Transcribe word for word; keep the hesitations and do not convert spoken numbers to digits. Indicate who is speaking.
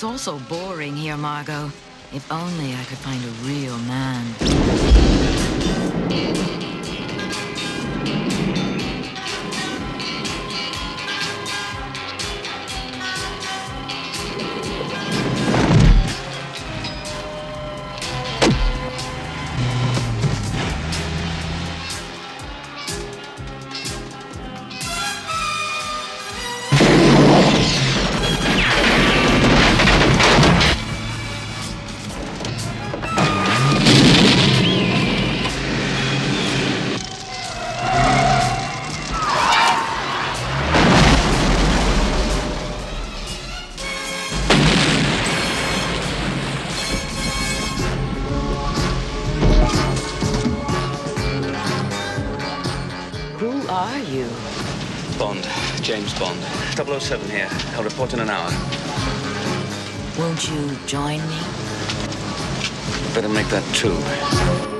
Speaker 1: It's all so boring here, Margot. If only I could find a real man.
Speaker 2: Who are you?
Speaker 3: Bond. James Bond. double oh seven here. I'll report in an hour.
Speaker 1: Won't you join me?
Speaker 3: Better make that two.